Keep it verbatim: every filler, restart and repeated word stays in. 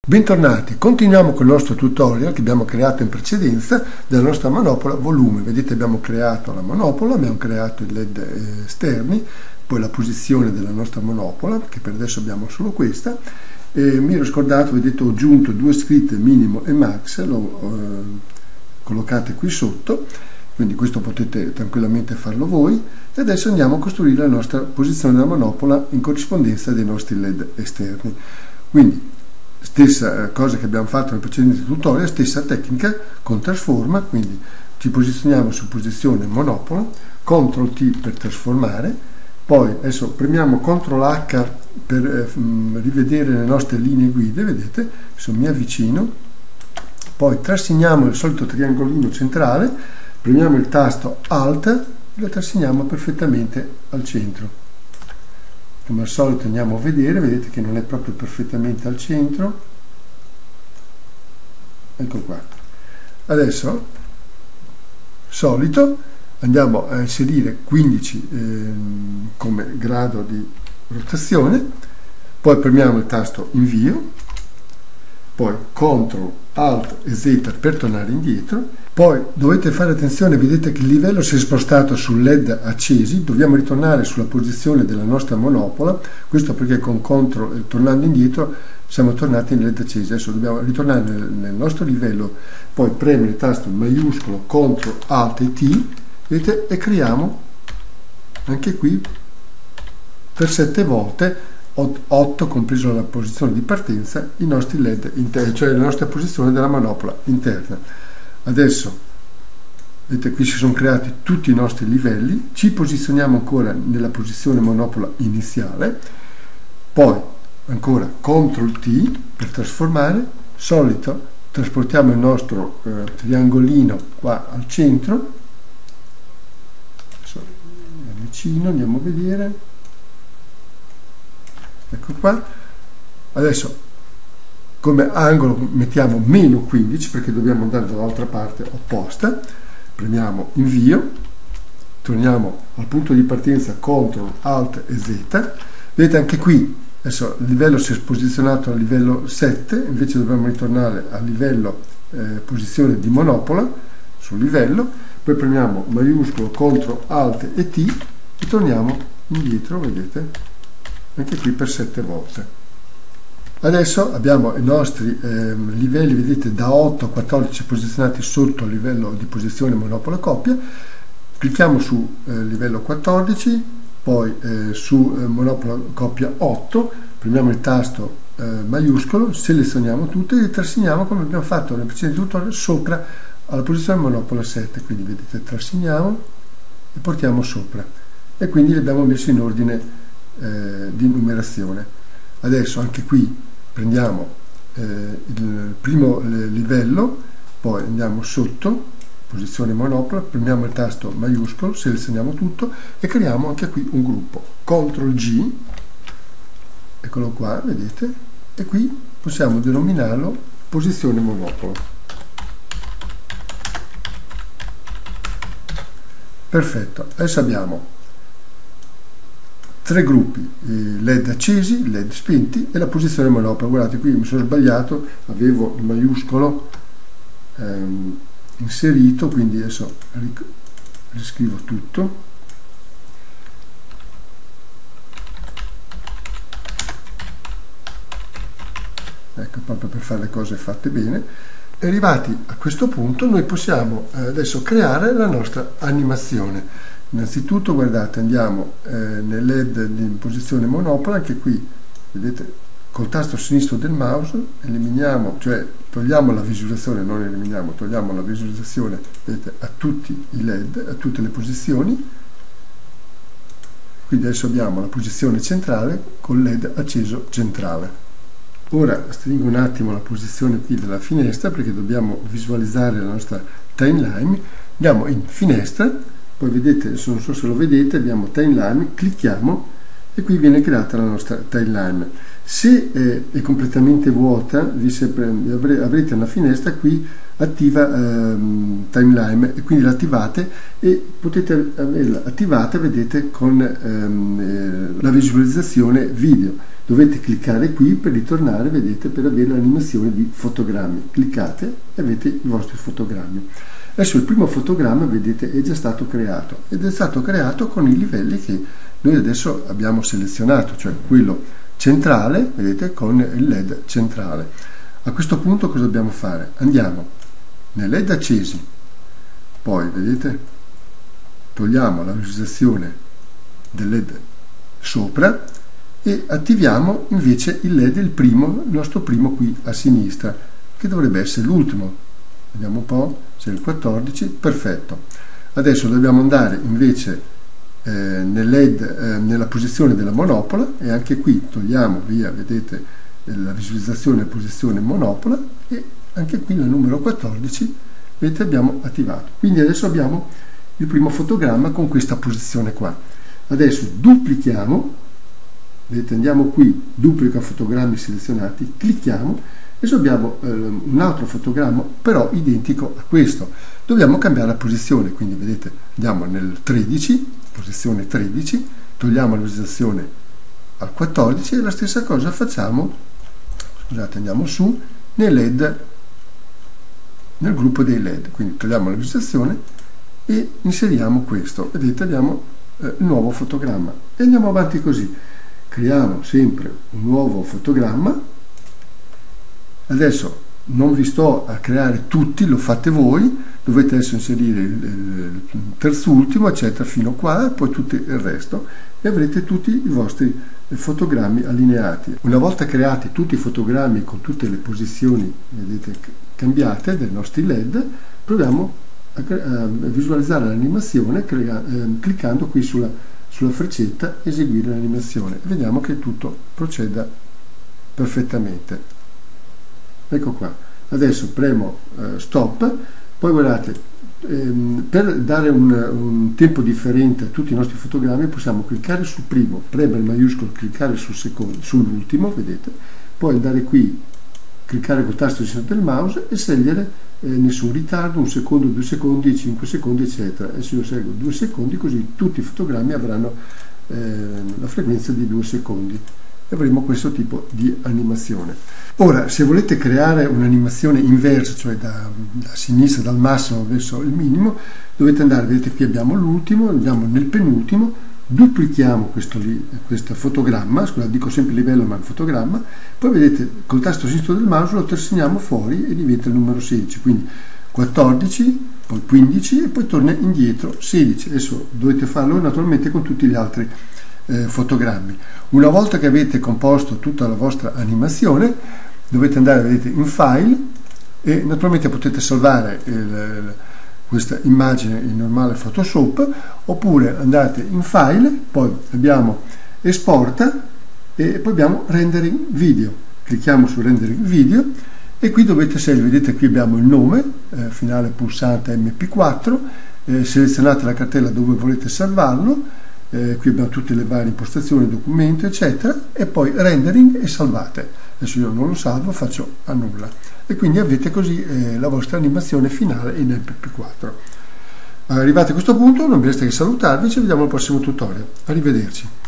Bentornati, continuiamo con il nostro tutorial che abbiamo creato in precedenza della nostra manopola volume. Vedete, abbiamo creato la manopola, abbiamo creato i led esterni, poi la posizione della nostra manopola, che per adesso abbiamo solo questa, e mi ero scordato, vedete, ho aggiunto due scritte minimo e max, lo eh, collocate qui sotto, quindi questo potete tranquillamente farlo voi. E adesso andiamo a costruire la nostra posizione della manopola in corrispondenza dei nostri led esterni. Quindi stessa cosa che abbiamo fatto nel precedente tutorial, stessa tecnica con trasforma, quindi ci posizioniamo su posizione monopola, control T per trasformare, poi adesso premiamo control H per eh, rivedere le nostre linee guida, vedete, adesso mi avvicino, poi trasegniamo il solito triangolino centrale, premiamo il tasto Alt e lo trasegniamo perfettamente al centro. Come al solito andiamo a vedere, vedete che non è proprio perfettamente al centro, ecco qua. Adesso, solito, andiamo a inserire quindici eh, come grado di rotazione, poi premiamo il tasto invio, poi control Alt e Z per tornare indietro. Poi dovete fare attenzione, vedete che il livello si è spostato sul led accesi, dobbiamo ritornare sulla posizione della nostra manopola, questo perché con control, tornando indietro, siamo tornati in led accesi. Adesso dobbiamo ritornare nel, nel nostro livello, poi premere il tasto maiuscolo control Alt e T, vedete, e creiamo anche qui per sette volte, otto compreso la posizione di partenza, i nostri led interni, cioè la nostra posizione della manopola interna. Adesso vedete, qui si sono creati tutti i nostri livelli, ci posizioniamo ancora nella posizione manopola iniziale, poi ancora control T per trasformare, solito trasportiamo il nostro eh, triangolino qua al centro, adesso vicino, andiamo a vedere, ecco qua. Adesso come angolo mettiamo meno quindici perché dobbiamo andare dall'altra parte opposta, premiamo invio, torniamo al punto di partenza, control Alt e Z, vedete anche qui adesso il livello si è posizionato a livello sette, invece dobbiamo ritornare a livello eh, posizione di monopola sul livello, poi premiamo maiuscolo control Alt e T e torniamo indietro, vedete, anche qui per sette volte. Adesso abbiamo i nostri eh, livelli, vedete, da otto a quattordici posizionati sotto il livello di posizione monopola coppia. Clicchiamo su eh, livello quattordici, poi eh, su eh, monopola coppia otto, premiamo il tasto eh, maiuscolo, selezioniamo tutto e trasegniamo come abbiamo fatto nel precedente tutorial sopra alla posizione monopola sette, quindi vedete, trasegniamo e portiamo sopra e quindi li abbiamo messi in ordine eh, di numerazione. Adesso anche qui prendiamo eh, il primo livello, poi andiamo sotto, posizione monopola, premiamo il tasto maiuscolo, selezioniamo tutto e creiamo anche qui un gruppo. control G, eccolo qua, vedete, e qui possiamo denominarlo posizione monopola. Perfetto, adesso abbiamo tre gruppi, led accesi, led spenti e la posizione monopola. Guardate, qui mi sono sbagliato, avevo il maiuscolo ehm, inserito, quindi adesso riscrivo tutto. Ecco, proprio per fare le cose fatte bene. E arrivati a questo punto noi possiamo eh, adesso creare la nostra animazione. Innanzitutto, guardate, andiamo eh, nel led in posizione monopola, anche qui vedete col tasto sinistro del mouse eliminiamo, cioè togliamo la visualizzazione, non eliminiamo, togliamo la visualizzazione, vedete, a tutti i led, a tutte le posizioni. Quindi adesso abbiamo la posizione centrale col led acceso centrale. Ora stringo un attimo la posizione qui della finestra perché dobbiamo visualizzare la nostra timeline. Andiamo in finestra, poi vedete, adesso non so se lo vedete, abbiamo timeline, clicchiamo e qui viene creata la nostra timeline. Se eh, è completamente vuota, vi sempre, avrete una finestra qui attiva ehm, timeline, e quindi l'attivate e potete averla attivata, vedete, con ehm, eh, la visualizzazione video. Dovete cliccare qui per ritornare, vedete, per avere l'animazione di fotogrammi. Cliccate e avete i vostri fotogrammi. Adesso il primo fotogramma, vedete, è già stato creato ed è stato creato con i livelli che noi adesso abbiamo selezionato, cioè quello centrale, vedete, con il led centrale. A questo punto cosa dobbiamo fare? Andiamo nei led accesi, poi vedete togliamo la visualizzazione del led sopra e attiviamo invece il led, il primo, il nostro primo qui a sinistra, che dovrebbe essere l'ultimo. Vediamo un po', se è il quattordici, perfetto. Adesso dobbiamo andare invece eh, nel led, eh, nella posizione della monopola, e anche qui togliamo via, vedete, la visualizzazione posizione monopola, e anche qui la numero quattordici, vedete, abbiamo attivato. Quindi adesso abbiamo il primo fotogramma con questa posizione qua. Adesso duplichiamo, vedete, andiamo qui, duplica fotogrammi selezionati, clicchiamo. Adesso abbiamo eh, un altro fotogramma però identico a questo. Dobbiamo cambiare la posizione, quindi vedete, andiamo nel tredici, posizione tredici, togliamo la visualizzazione al quattordici e la stessa cosa facciamo, scusate, andiamo su nei led, nel gruppo dei led, quindi togliamo la visualizzazione e inseriamo questo, vedete, abbiamo eh, il nuovo fotogramma e andiamo avanti così. Creiamo sempre un nuovo fotogramma. Adesso non vi sto a creare tutti, lo fate voi, dovete adesso inserire il, il terzultimo, eccetera, fino a qua, e poi tutto il resto, e avrete tutti i vostri fotogrammi allineati. Una volta creati tutti i fotogrammi con tutte le posizioni, vedete, cambiate dei nostri led, proviamo a, a visualizzare l'animazione eh, cliccando qui sulla, sulla freccetta, eseguire l'animazione. Vediamo che tutto proceda perfettamente. Ecco qua, adesso premo eh, stop, poi guardate, ehm, per dare un, un tempo differente a tutti i nostri fotogrammi possiamo cliccare sul primo, premere il maiuscolo, cliccare sul secondo, sull'ultimo, vedete, poi andare qui, cliccare col tasto sinistro del mouse e scegliere eh, nessun ritardo, un secondo, due secondi, cinque secondi, eccetera. Adesso io seguo due secondi, così tutti i fotogrammi avranno eh, la frequenza di due secondi. Avremo questo tipo di animazione. Ora, se volete creare un'animazione inversa, cioè da, da sinistra, dal massimo verso il minimo, dovete andare, vedete qui abbiamo l'ultimo, andiamo nel penultimo, duplichiamo questo, questo fotogramma, scusate, dico sempre livello ma il fotogramma, poi vedete col tasto sinistro del mouse lo tersiniamo fuori e diventa il numero sedici, quindi quattordici, poi quindici e poi torna indietro sedici. Adesso dovete farlo naturalmente con tutti gli altri Eh, fotogrammi. Una volta che avete composto tutta la vostra animazione dovete andare, vedete, in file e naturalmente potete salvare il, il, questa immagine in normale Photoshop, oppure andate in file, poi abbiamo esporta e poi abbiamo rendering video, clicchiamo su rendering video e qui dovete scegliere, vedete qui abbiamo il nome, eh, finale pulsante M P quattro, eh, selezionate la cartella dove volete salvarlo. Eh, qui abbiamo tutte le varie impostazioni, documento, eccetera, e poi rendering e salvate. Adesso io non lo salvo, faccio annulla e quindi avete così eh, la vostra animazione finale in M P quattro. Arrivati a questo punto non mi resta che salutarvi, ci vediamo al prossimo tutorial. Arrivederci.